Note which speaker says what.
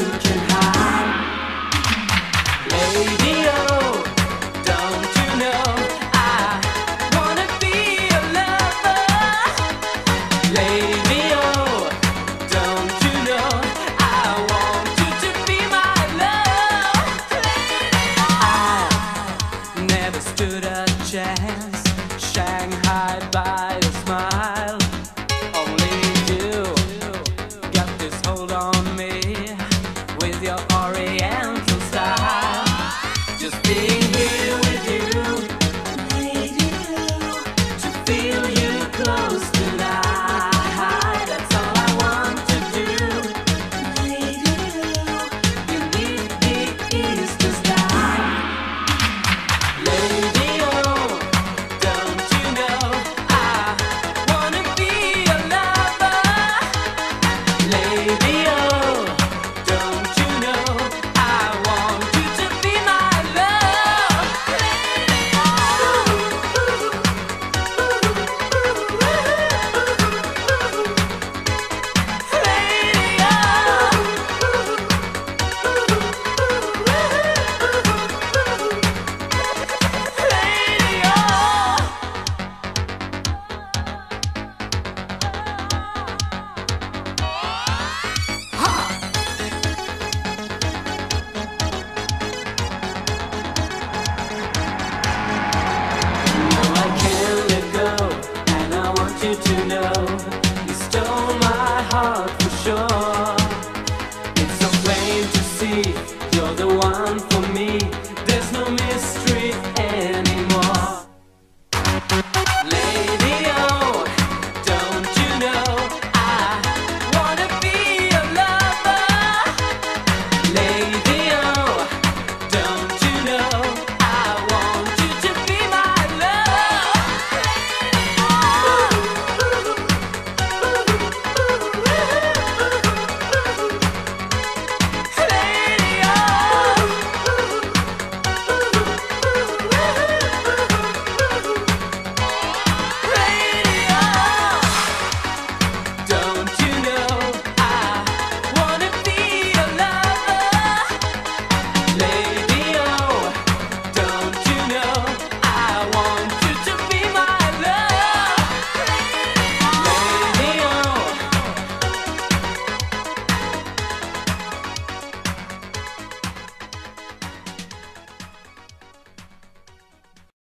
Speaker 1: can hide. Lady, oh, don't you know I wanna be your lover? Lady, oh, don't you know I want you to be my love? I never stood a chance, Shanghai by your smile. Only you got this hold on me with your oriental style. Just being here with you, lady, to feel you close tonight. That's all I want to do, lady. Beneath the eastern sky. Lady, oh, don't you know I wanna be your lover? Lady, oh, don't you know I want you to be my love? Lady, oh, I can't let go, and I want you to know you stole my heart for sure. It's so plain to see you're the one for me. There's no mystery.